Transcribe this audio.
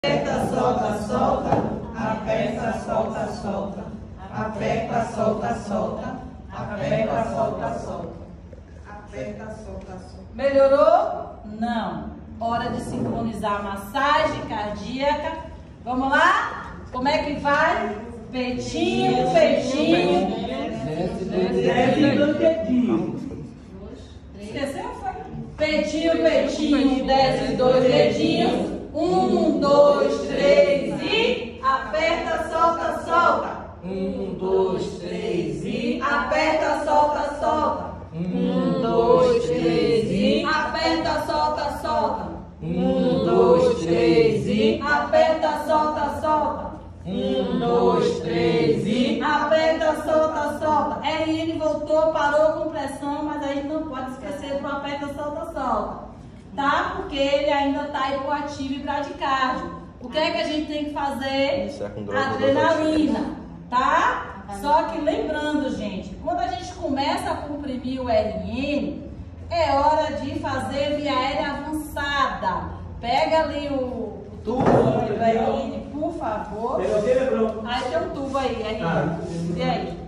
Aperta, solta, solta. Aperta, solta, solta. Aperta, solta, solta. Aperta, solta, solta. Aperta, solta, solta. Melhorou? Não. Hora de sincronizar a massagem cardíaca. Vamos lá? Como é que vai? Peitinho, peitinho. Desce do dedinho. Esqueceu? Foi? Peitinho, peitinho. Desce 2 dedinhos. 1, 2, 3 e aperta, solta, solta. 1, 2, 3 e Aperta, solta, solta. 1, 2, 3 e Aperta, solta, solta. 1, 2, 3 e Aperta, solta, solta. 1, 2, 3 e Aperta, solta, solta. RN voltou, parou com pressão, mas a gente não pode esquecer do aperta, solta, solta. Tá? Porque ele ainda está hipoativo e bradicárdio. O que é que a gente tem que fazer? Adrenalina, tá? Só que lembrando, gente, quando a gente começa a comprimir o RN, é hora de fazer via aérea avançada. Pega ali o tubo do RN, por favor. Aí tem um tubo aí, RN. E aí?